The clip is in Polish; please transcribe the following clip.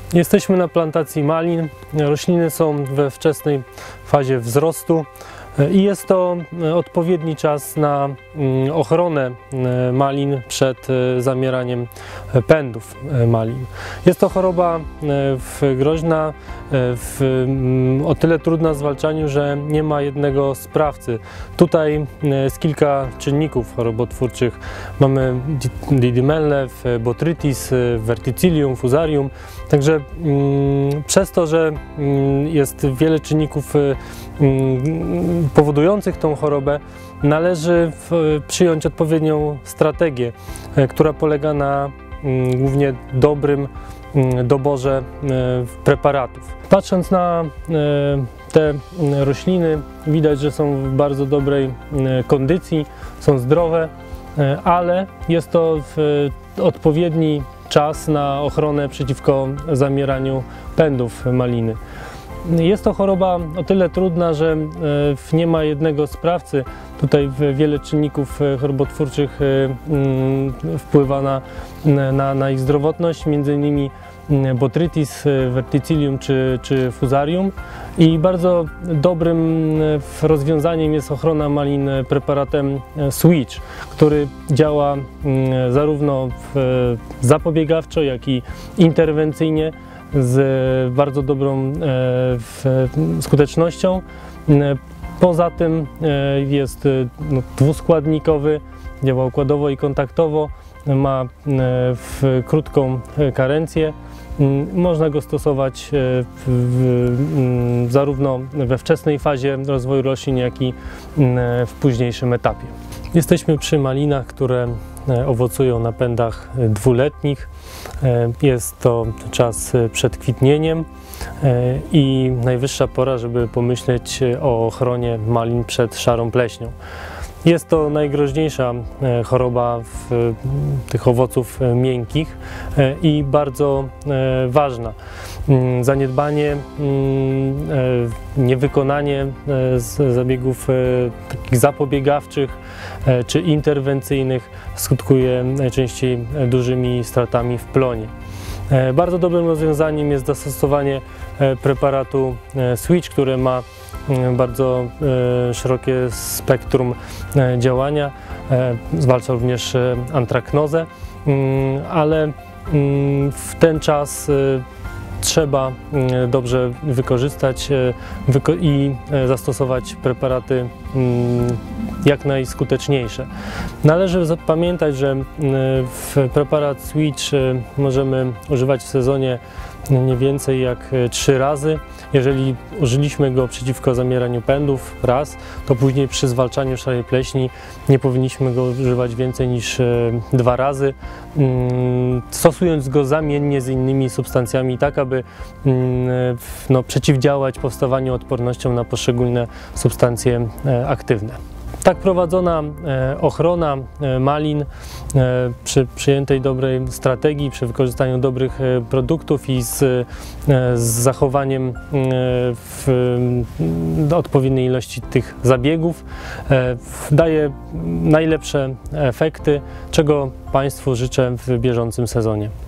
Jesteśmy na plantacji malin. Rośliny są we wczesnej fazie wzrostu i jest to odpowiedni czas na ochronę malin przed zamieraniem pędów malin. Jest to choroba groźna, o tyle trudna w zwalczaniu, że nie ma jednego sprawcy. Tutaj jest kilka czynników chorobotwórczych. Mamy Didymellę, Botrytis, Verticillium, Fusarium. Także przez to, że jest wiele czynników powodujących tą chorobę, należy przyjąć odpowiednią strategię, która polega na głównie dobrym doborze preparatów. Patrząc na te rośliny, widać, że są w bardzo dobrej kondycji, są zdrowe, ale jest to odpowiedni czas na ochronę przeciwko zamieraniu pędów maliny. Jest to choroba o tyle trudna, że nie ma jednego sprawcy. Tutaj wiele czynników chorobotwórczych wpływa na ich zdrowotność, między innymi Botrytis, Verticillium czy Fusarium. I bardzo dobrym rozwiązaniem jest ochrona malin preparatem Switch, który działa zarówno zapobiegawczo, jak i interwencyjnie z bardzo dobrą skutecznością. Poza tym jest dwuskładnikowy, działa układowo i kontaktowo, ma krótką karencję. Można go stosować zarówno we wczesnej fazie rozwoju roślin, jak i w późniejszym etapie. Jesteśmy przy malinach, które owocują na pędach dwuletnich. Jest to czas przed kwitnieniem i najwyższa pora, żeby pomyśleć o ochronie malin przed szarą pleśnią. Jest to najgroźniejsza choroba tych owoców miękkich i bardzo ważna. Zaniedbanie, niewykonanie zabiegów takich zapobiegawczych czy interwencyjnych skutkuje najczęściej dużymi stratami w plonie. Bardzo dobrym rozwiązaniem jest zastosowanie preparatu Switch, który ma bardzo szerokie spektrum działania, zwalcza również antraknozę, ale w ten czas trzeba dobrze wykorzystać i zastosować preparaty jak najskuteczniejsze. Należy pamiętać, że preparat Switch możemy używać w sezonie nie więcej jak 3 razy. Jeżeli użyliśmy go przeciwko zamieraniu pędów raz, to później przy zwalczaniu szarej pleśni nie powinniśmy go używać więcej niż 2 razy, stosując go zamiennie z innymi substancjami, tak aby przeciwdziałać powstawaniu odpornością na poszczególne substancje aktywne. Tak prowadzona ochrona malin przy przyjętej dobrej strategii, przy wykorzystaniu dobrych produktów i z zachowaniem odpowiedniej ilości tych zabiegów daje najlepsze efekty, czego Państwu życzę w bieżącym sezonie.